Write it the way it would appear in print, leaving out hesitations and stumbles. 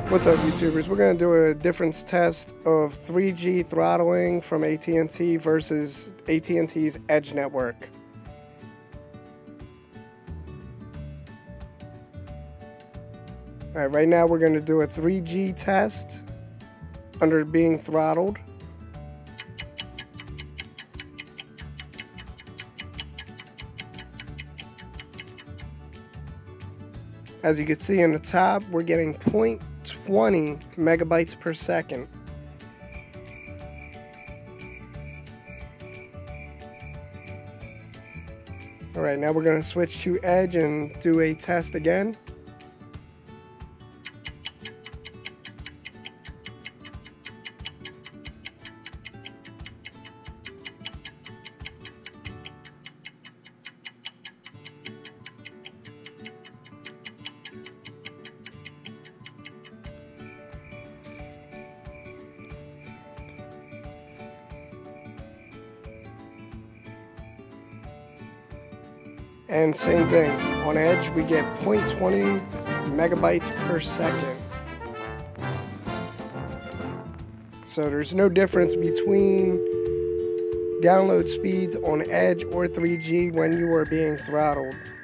What's up, YouTubers? We're going to do a difference test of 3G throttling from AT&T versus AT&T's Edge network. Alright, right now we're going to do a 3G test under being throttled. As you can see in the top, we're getting 0.20 megabytes per second. Alright, now we're going to switch to Edge and do a test again. And same thing, on Edge we get 0.20 megabytes per second. So there's no difference between download speeds on Edge or 3G when you are being throttled.